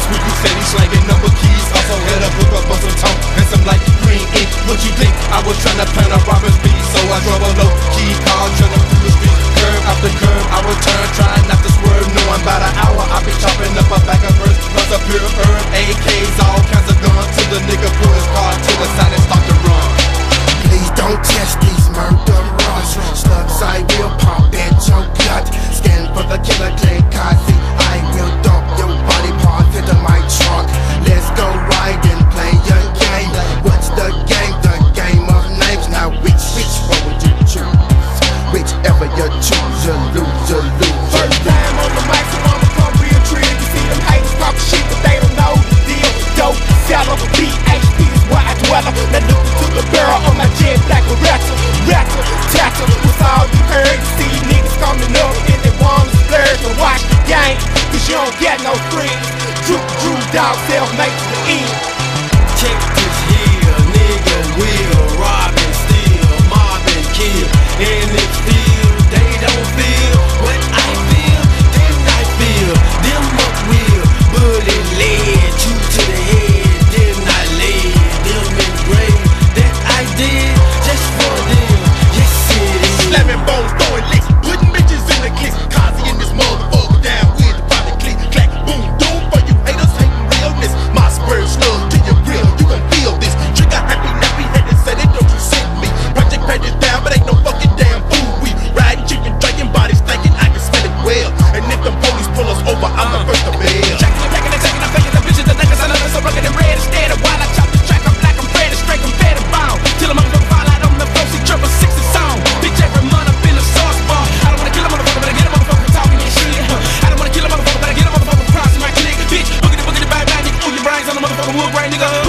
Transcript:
sweet, you steady slanging number keys. Also had a book up on some tone and some light green ink. What you think? I was trying to plan a robbery speed, so I drove a low-key car, trying to through the street. Curb after curb, I return, trying not to swerve. Knowing by the hour, I be chopping up a back of verse. Plus a pure herb, AKs, all kinds of guns. Till the nigga pull his car to the side and start to run. Please don't test these murderers. Slugs I will pop at your gut. Stand for the killer Clay Kazi. I will dump your body parts into my trunk. Let's go ride and play a game. What's the game? The game of names. Now which one would you choose? Whichever you choose, you lose, you lose. First time on the mic, so I'ma come real trill. You see them haters talk shit, but they don't know the deal. Dope seller, PhD is where I dwell. Now look into the barrel on my jet black with ratchet, tatter. What's all you heard? You see niggas coming up and they want to splurge. So watch the game, cause you don't get no friends. Drew dog, self-made to the end. Check this here, nigga will rob and steal, mob and kill. And it feel, they don't feel what I feel, then I feel. Them up will, bullet lead you to the head, then I laid them in grave that I did just for them. Yes it is. Slamming bones, throwing licks, putting bitches in the clicks. Kazi in this motherfucker down with the private click. Clack, boom, doom for you haters hating realness. My spurs slug to your grill, you gon' feel this. Trigger happy, nappy, headed, said it, don't you send me. Project painted down, but ain't no fucking damn fool. We riding, chicken, drinking, bodies thinking I can smell it well. And if the police pull us over, I'm the first to bail. Checking and packing and taking, I'm faking the bitches, the niggas, I know they're so rugged and red instead of while I chop this track, I'm black, I'm red and straight, I'm fed and bound. Till I'm gonna fall out on the floor, see triple sixes song. Bitch, every month up in the sauce bar. I don't wanna kill a motherfucker, but I get a motherfucker talking that shit. I don't wanna kill a motherfucker, but I get a motherfucker crossing my click. Bitch, boogity, boogity, bye, bye, nigga, pull your brains on the motherfucker wood brain, nigga.